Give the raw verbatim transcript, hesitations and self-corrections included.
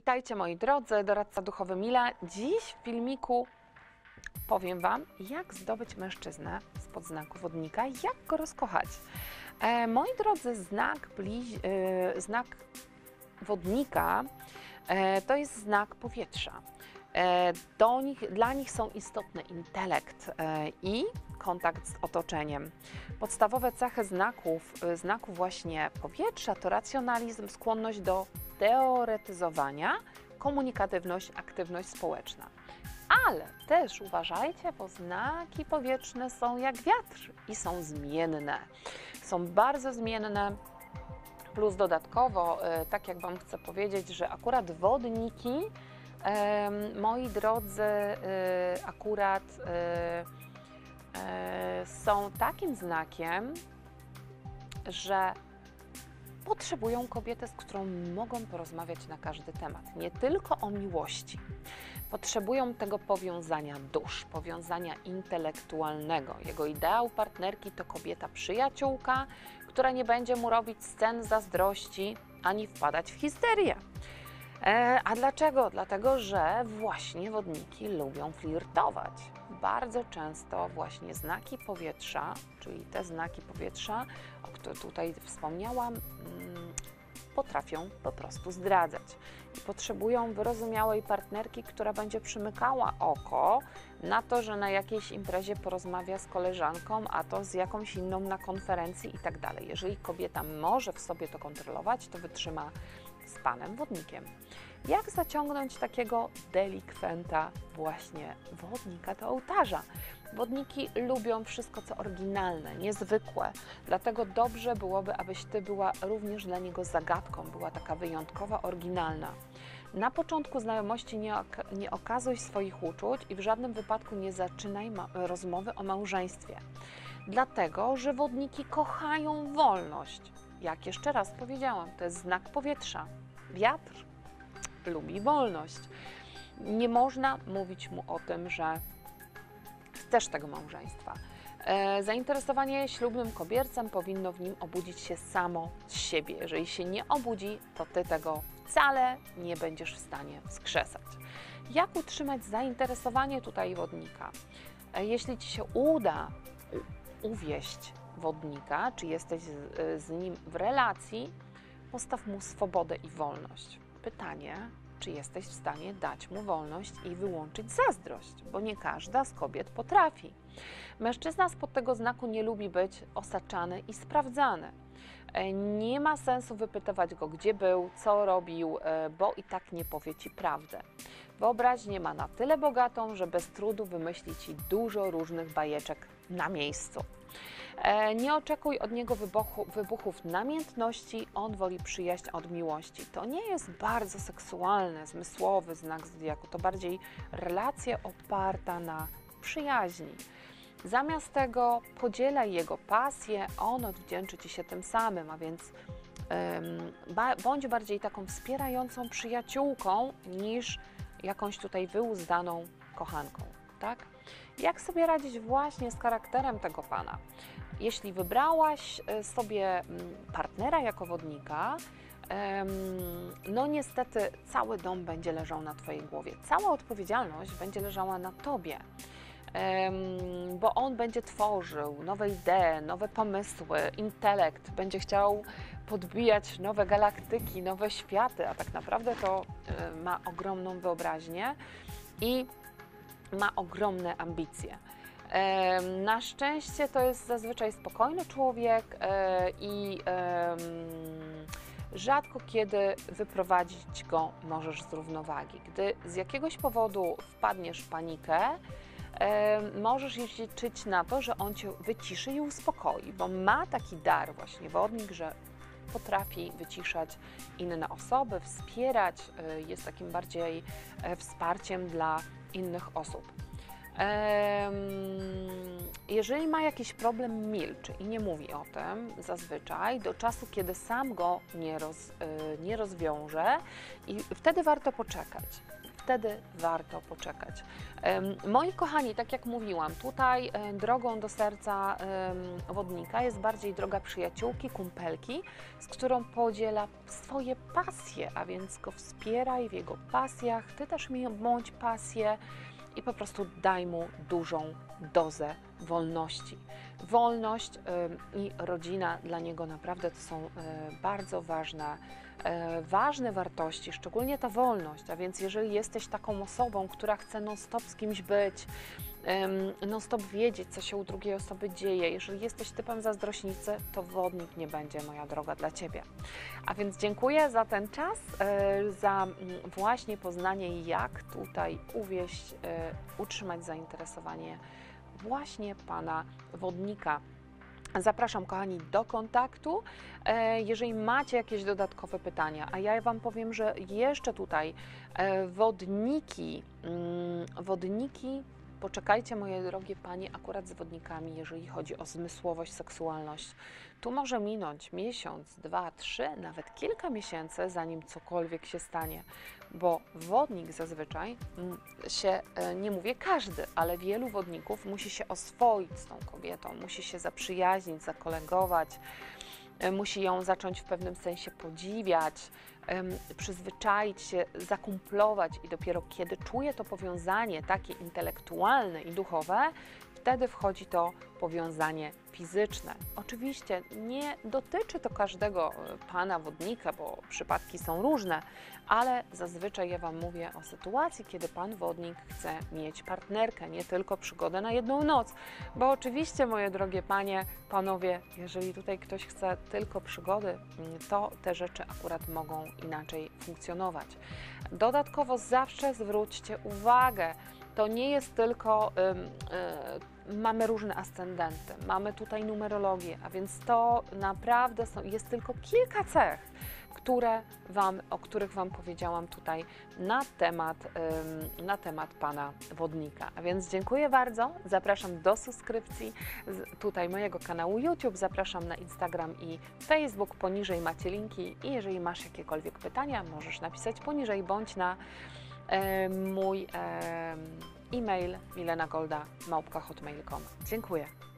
Witajcie moi drodzy, doradca duchowy Mila. Dziś w filmiku powiem Wam, jak zdobyć mężczyznę spod znaku wodnika, jak go rozkochać. E, moi drodzy, znak, bliź, e, znak wodnika e, to jest znak powietrza. E, do nich, dla nich są istotne intelekt e, i kontakt z otoczeniem. Podstawowe cechy znaków, znaków właśnie powietrza to racjonalizm, skłonność do teoretyzowania, komunikatywność, aktywność społeczna. Ale też uważajcie, bo znaki powietrzne są jak wiatr i są zmienne. Są bardzo zmienne, plus dodatkowo, tak jak Wam chcę powiedzieć, że akurat wodniki, moi drodzy, akurat są takim znakiem, że potrzebują kobietę, z którą mogą porozmawiać na każdy temat, nie tylko o miłości. Potrzebują tego powiązania dusz, powiązania intelektualnego. Jego ideał partnerki to kobieta przyjaciółka, która nie będzie mu robić scen zazdrości, ani wpadać w histerię. E, a dlaczego? Dlatego, że właśnie wodniki lubią flirtować. Bardzo często właśnie znaki powietrza, czyli te znaki powietrza, o których tutaj wspomniałam, mm, potrafią po prostu zdradzać. I potrzebują wyrozumiałej partnerki, która będzie przymykała oko na to, że na jakiejś imprezie porozmawia z koleżanką, a to z jakąś inną na konferencji i tak dalej. Jeżeli kobieta może w sobie to kontrolować, to wytrzyma z panem wodnikiem. Jak zaciągnąć takiego delikwenta właśnie wodnika do ołtarza? Wodniki lubią wszystko, co oryginalne, niezwykłe, dlatego dobrze byłoby, abyś Ty była również dla niego zagadką, była taka wyjątkowa, oryginalna. Na początku znajomości nie, ok nie okazuj swoich uczuć i w żadnym wypadku nie zaczynaj rozmowy o małżeństwie, dlatego, że wodniki kochają wolność. Jak jeszcze raz powiedziałam, to jest znak powietrza. Wiatr lubi wolność. Nie można mówić mu o tym, że chcesz tego małżeństwa. E, zainteresowanie ślubnym kobiercem powinno w nim obudzić się samo z siebie. Jeżeli się nie obudzi, to Ty tego wcale nie będziesz w stanie wskrzesać. Jak utrzymać zainteresowanie tutaj wodnika? E, jeśli Ci się uda uwieść wodnika, czy jesteś z, z nim w relacji, postaw mu swobodę i wolność. Pytanie, czy jesteś w stanie dać mu wolność i wyłączyć zazdrość, bo nie każda z kobiet potrafi. Mężczyzna spod tego znaku nie lubi być osaczany i sprawdzany. Nie ma sensu wypytywać go, gdzie był, co robił, bo i tak nie powie Ci prawdę. Wyobraźnię ma na tyle bogatą, że bez trudu wymyśli Ci dużo różnych bajeczek na miejscu. Nie oczekuj od niego wybuchu, wybuchów namiętności, on woli przyjaźń od miłości. To nie jest bardzo seksualny, zmysłowy znak zodiaku, to bardziej relacja oparta na przyjaźni. Zamiast tego podzielaj jego pasję, on odwdzięczy Ci się tym samym, a więc ym, ba, bądź bardziej taką wspierającą przyjaciółką niż jakąś tutaj wyuzdaną kochanką, tak? Jak sobie radzić właśnie z charakterem tego pana? Jeśli wybrałaś sobie partnera jako wodnika, no niestety cały dom będzie leżał na Twojej głowie. Cała odpowiedzialność będzie leżała na Tobie, bo on będzie tworzył nowe idee, nowe pomysły, intelekt, będzie chciał podbijać nowe galaktyki, nowe światy, a tak naprawdę to ma ogromną wyobraźnię i ma ogromne ambicje. Na szczęście to jest zazwyczaj spokojny człowiek i rzadko kiedy wyprowadzić go możesz z równowagi. Gdy z jakiegoś powodu wpadniesz w panikę, możesz liczyć na to, że on Cię wyciszy i uspokoi, bo ma taki dar właśnie wodnik, że potrafi wyciszać inne osoby, wspierać, jest takim bardziej wsparciem dla innych osób. Jeżeli ma jakiś problem, milczy i nie mówi o tym zazwyczaj do czasu, kiedy sam go nie, roz, nie rozwiąże i wtedy warto poczekać. wtedy warto poczekać. Moi kochani, tak jak mówiłam, tutaj drogą do serca wodnika jest bardziej droga przyjaciółki, kumpelki, z którą podziela swoje pasje, a więc go wspieraj w jego pasjach, ty też mi bądź pasję i po prostu daj mu dużą dozę wolności. Wolność y, i rodzina dla niego naprawdę to są y, bardzo ważne, y, ważne wartości, szczególnie ta wolność, a więc jeżeli jesteś taką osobą, która chce non-stop z kimś być, y, non-stop wiedzieć, co się u drugiej osoby dzieje, jeżeli jesteś typem zazdrośnicy, to wodnik nie będzie, moja droga, dla Ciebie. A więc dziękuję za ten czas, y, za y, właśnie poznanie, jak tutaj uwieść, y, utrzymać zainteresowanie właśnie Pana wodnika. Zapraszam, kochani, do kontaktu, jeżeli macie jakieś dodatkowe pytania, a ja Wam powiem, że jeszcze tutaj wodniki, wodniki, poczekajcie, moje drogie Panie, akurat z wodnikami, jeżeli chodzi o zmysłowość, seksualność. Tu może minąć miesiąc, dwa, trzy, nawet kilka miesięcy, zanim cokolwiek się stanie, bo wodnik zazwyczaj się, nie mówię każdy, ale wielu wodników musi się oswoić z tą kobietą, musi się zaprzyjaźnić, zakolegować, musi ją zacząć w pewnym sensie podziwiać, przyzwyczaić się, zakumplować i dopiero kiedy czuje to powiązanie takie intelektualne i duchowe, wtedy wchodzi to powiązanie fizyczne. Oczywiście nie dotyczy to każdego pana wodnika, bo przypadki są różne, ale zazwyczaj ja Wam mówię o sytuacji, kiedy pan wodnik chce mieć partnerkę, nie tylko przygodę na jedną noc, bo oczywiście, moje drogie panie, panowie, jeżeli tutaj ktoś chce tylko przygody, to te rzeczy akurat mogą inaczej funkcjonować. Dodatkowo zawsze zwróćcie uwagę, to nie jest tylko, y, y, mamy różne ascendenty, mamy tutaj numerologię, a więc to naprawdę są, jest tylko kilka cech, które wam, o których Wam powiedziałam tutaj na temat, y, na temat Pana Wodnika. A więc dziękuję bardzo, zapraszam do subskrypcji z, tutaj mojego kanału YouTube, zapraszam na Instagram i Facebook, poniżej macie linki i jeżeli masz jakiekolwiek pytania, możesz napisać poniżej bądź na y, mój y, e-mail milenagolda małpka hotmail kropka com. Dziękuję.